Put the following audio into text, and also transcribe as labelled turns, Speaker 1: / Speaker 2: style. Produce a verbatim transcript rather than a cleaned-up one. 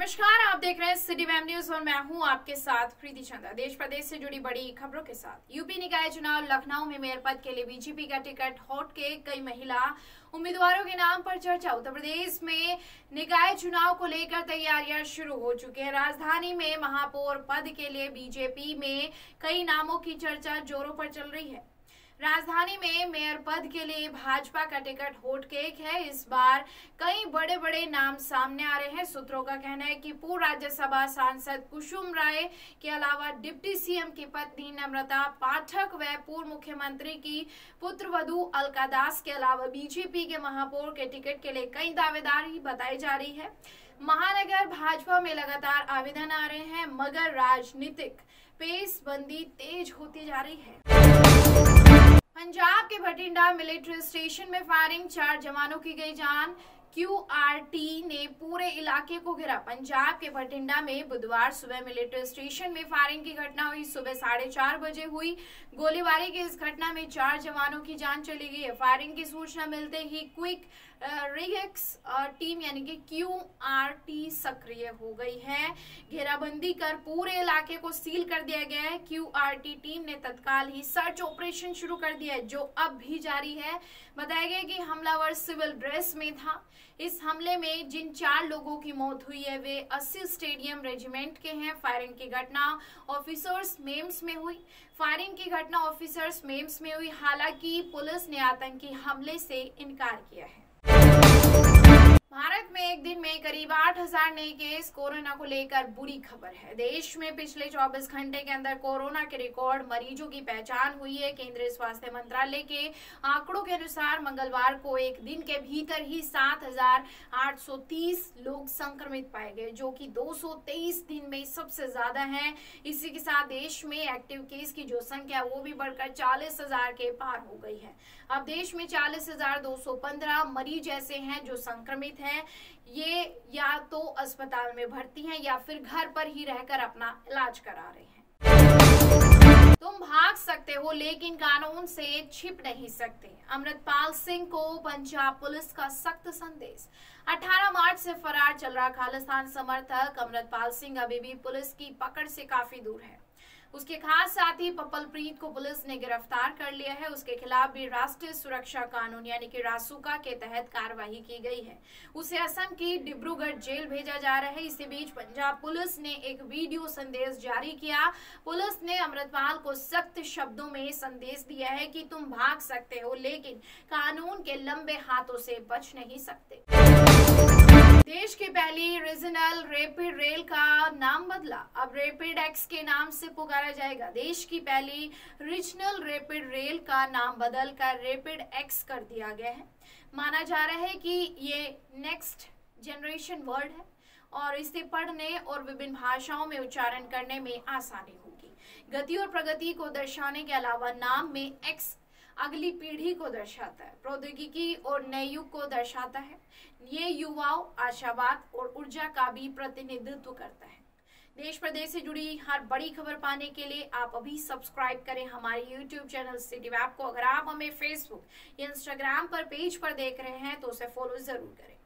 Speaker 1: नमस्कार, आप देख रहे हैं सिटी वेब न्यूज और मैं हूं आपके साथ प्रीति चंदा। देश प्रदेश से जुड़ी बड़ी खबरों के साथ। यूपी निकाय चुनाव लखनऊ में मेयर पद के लिए बीजेपी का टिकट हॉट के कई महिला उम्मीदवारों के नाम पर चर्चा। उत्तर प्रदेश में निकाय चुनाव को लेकर तैयारियां शुरू हो चुकी है। राजधानी में महापौर पद के लिए बीजेपी में कई नामों की चर्चा जोरों पर चल रही है। राजधानी में मेयर पद के लिए भाजपा का टिकट हॉट केक है। इस बार कई बड़े बड़े नाम सामने आ रहे हैं। सूत्रों का कहना है कि पूर्व राज्यसभा सांसद कुसुम राय के अलावा डिप्टी सीएम की पत्नी नम्रता पाठक व पूर्व मुख्यमंत्री की पुत्रवधू अलका दास के अलावा बीजेपी के महापौर के टिकट के लिए कई दावेदारी बताई जा रही है। महानगर भाजपा में लगातार आवेदन आ रहे हैं, मगर राजनीतिक पेशबंदी तेज होती जा रही है। पंजाब के भटिंडा मिलिट्री स्टेशन में फायरिंग, चार जवानों की गई जान। क्यूआरटी ने पूरे इलाके को घेरा। पंजाब के भटिंडा में बुधवार सुबह मिलिट्री स्टेशन में फायरिंग की घटना हुई। सुबह साढ़े चार बजे हुई गोलीबारी की इस घटना में चार जवानों की जान चली गई है। फायरिंग की सूचना मिलते ही क्विक रिएक्स टीम यानी कि क्यूआरटी सक्रिय हो गई है। घेराबंदी कर पूरे इलाके को सील कर दिया गया है। क्यूआरटी टीम ने तत्काल ही सर्च ऑपरेशन शुरू कर दिया है, जो अब भी जारी है। बताया गया कि हमलावर सिविल ड्रेस में था। इस हमले में जिन चार लोगों की मौत हुई है वे अस्सी स्टेडियम रेजिमेंट के हैं। फायरिंग की घटना ऑफिसर्स मेम्स में हुई। फायरिंग की घटना ऑफिसर्स मेम्स में हुई। हालांकि पुलिस ने आतंकी हमले से इनकार किया है। भारत में एक दिन में करीब आठ हजार नए केस। कोरोना को लेकर बुरी खबर है। देश में पिछले चौबीस घंटे के अंदर कोरोना के रिकॉर्ड मरीजों की पहचान हुई है। केंद्रीय स्वास्थ्य मंत्रालय के आंकड़ों के अनुसार मंगलवार को एक दिन के भीतर ही सात हजार आठ सौ तीस लोग संक्रमित पाए गए, जो कि दो सौ तेईस दिन में सबसे ज्यादा है। इसी के साथ देश में एक्टिव केस की जो संख्या वो भी बढ़कर चालीस हजार के पार हो गई है। अब देश में चालीस हजार दो सौ पंद्रह मरीज ऐसे हैं जो संक्रमित हैं। ये या तो अस्पताल में भर्ती हैं या फिर घर पर ही रहकर अपना इलाज करा रहे हैं। तुम भाग सकते हो लेकिन कानून से छिप नहीं सकते। अमृतपाल सिंह को पंजाब पुलिस का सख्त संदेश। अठारह मार्च से फरार चल रहा खालिस्तान समर्थक अमृतपाल सिंह अभी भी पुलिस की पकड़ से काफी दूर है। उसके खास साथी पप्पलप्रीत को पुलिस ने गिरफ्तार कर लिया है। उसके खिलाफ भी राष्ट्रीय सुरक्षा कानून यानी कि रासुका के तहत कार्रवाई की गई है। उसे असम की डिब्रूगढ़ जेल भेजा जा रहा है। इसी बीच पंजाब पुलिस ने एक वीडियो संदेश जारी किया। पुलिस ने अमृतपाल को सख्त शब्दों में संदेश दिया है कि तुम भाग सकते हो लेकिन कानून के लंबे हाथों से बच नहीं सकते। देश की पहली रीजनल रैपिड रेल का नाम बदला। अब रैपिड एक्स के नाम से पुकारा जाएगा। देश की पहली रीजनल रैपिड रेल का नाम बदलकर रैपिड एक्स कर दिया गया है। माना जा रहा है कि ये नेक्स्ट जनरेशन वर्ड है और इसे पढ़ने और विभिन्न भाषाओं में उच्चारण करने में आसानी होगी। गति और प्रगति को दर्शाने के अलावा नाम में एक्स अगली पीढ़ी को दर्शाता है, प्रौद्योगिकी और नए युग को दर्शाता है। ये युवाओं, आशावाद और ऊर्जा का भी प्रतिनिधित्व करता है। देश प्रदेश से जुड़ी हर बड़ी खबर पाने के लिए आप अभी सब्सक्राइब करें हमारे यूट्यूब चैनल सिटी वेब को। अगर आप हमें फेसबुक या इंस्टाग्राम पर पेज पर देख रहे हैं तो उसे फॉलो जरूर करें।